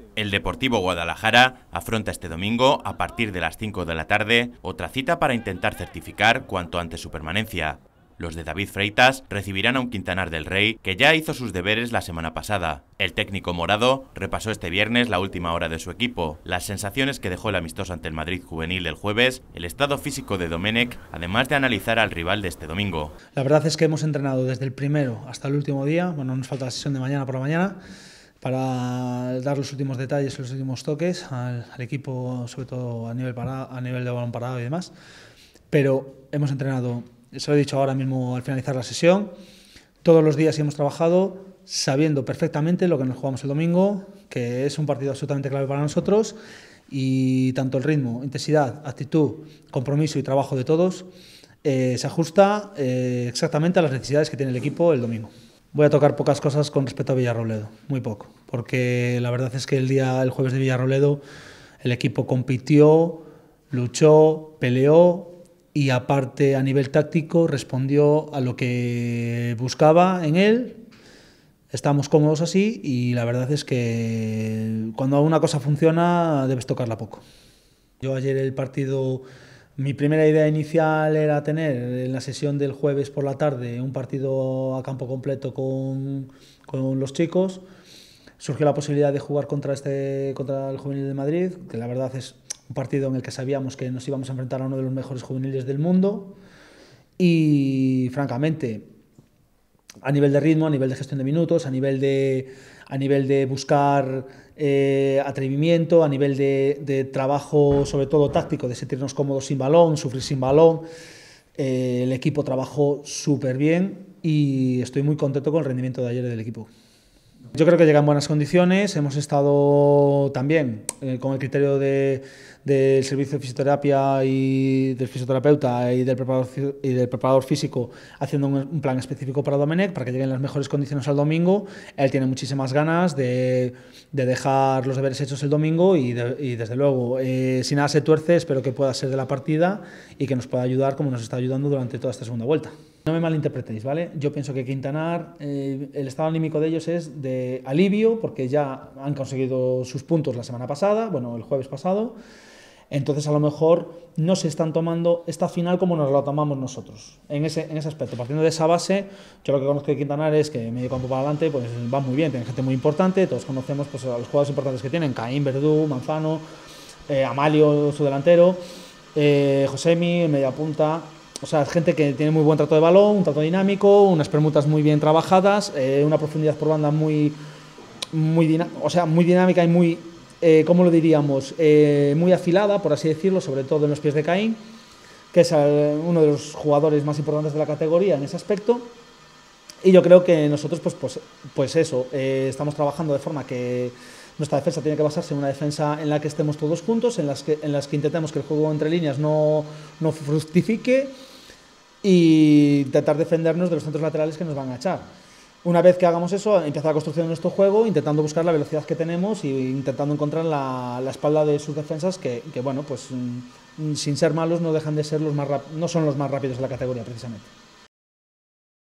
El Deportivo Guadalajara afronta este domingo, a partir de las 5 de la tarde, otra cita para intentar certificar cuanto antes su permanencia. Los de David Freitas recibirán a un Quintanar del Rey que ya hizo sus deberes la semana pasada. El técnico morado repasó este viernes la última hora de su equipo, las sensaciones que dejó el amistoso ante el Madrid juvenil el jueves, el estado físico de Domenech, además de analizar al rival de este domingo. La verdad es que hemos entrenado desde el primero hasta el último día, bueno, nos falta la sesión de mañana por la mañana, para dar los últimos detalles, los últimos toques al equipo, sobre todo a nivel de balón parado y demás. Pero hemos entrenado, se lo he dicho ahora mismo al finalizar la sesión, todos los días hemos trabajado sabiendo perfectamente lo que nos jugamos el domingo, que es un partido absolutamente clave para nosotros, y tanto el ritmo, intensidad, actitud, compromiso y trabajo de todos se ajusta exactamente a las necesidades que tiene el equipo el domingo. Voy a tocar pocas cosas con respecto a Villarrobledo, muy poco, porque la verdad es que el jueves de Villarrobledo el equipo compitió, luchó, peleó y aparte a nivel táctico respondió a lo que buscaba en él. Estamos cómodos así y la verdad es que cuando una cosa funciona debes tocarla poco. Yo ayer el partido, mi primera idea inicial era tener en la sesión del jueves por la tarde un partido a campo completo con los chicos. Surgió la posibilidad de jugar contra el Juvenil de Madrid, que la verdad es un partido en el que sabíamos que nos íbamos a enfrentar a uno de los mejores juveniles del mundo y francamente a nivel de ritmo, a nivel de gestión de minutos, a nivel de buscar atrevimiento, a nivel de trabajo sobre todo táctico, de sentirnos cómodos sin balón, sufrir sin balón, el equipo trabajó súper bien y estoy muy contento con el rendimiento de ayer del equipo. Yo creo que llega en buenas condiciones, hemos estado también con el criterio del servicio de fisioterapia y del fisioterapeuta y del preparador físico haciendo un plan específico para Domenech para que llegue en las mejores condiciones al domingo. Él tiene muchísimas ganas de dejar los deberes hechos el domingo y desde luego, si nada se tuerce, espero que pueda ser de la partida y que nos pueda ayudar como nos está ayudando durante toda esta segunda vuelta. No me malinterpretéis, ¿vale? Yo pienso que Quintanar, el estado anímico de ellos es de alivio porque ya han conseguido sus puntos la semana pasada, bueno, el jueves pasado. Entonces a lo mejor no se están tomando esta final como nos la tomamos nosotros. En ese aspecto, partiendo de esa base, yo lo que conozco de Quintanar es que medio campo para adelante pues va muy bien, tiene gente muy importante, todos conocemos pues, a los jugadores importantes que tienen, Caín, Verdú, Manzano, Amalio, su delantero, Josemi, en media punta. O sea, gente que tiene muy buen trato de balón, un trato dinámico, unas permutas muy bien trabajadas, una profundidad por banda muy dinámica y muy, ¿cómo lo diríamos? Muy afilada, por así decirlo, sobre todo en los pies de Caín, que es uno de los jugadores más importantes de la categoría en ese aspecto. Y yo creo que nosotros, pues eso, estamos trabajando de forma que nuestra defensa tiene que basarse en una defensa en la que estemos todos juntos, en las que intentemos que el juego entre líneas no fructifique y intentar defendernos de los centros laterales que nos van a echar. Una vez que hagamos eso, empieza la construcción de nuestro juego, intentando buscar la velocidad que tenemos e intentando encontrar la espalda de sus defensas que bueno, pues sin ser malos no dejan de ser no son los más rápidos de la categoría precisamente.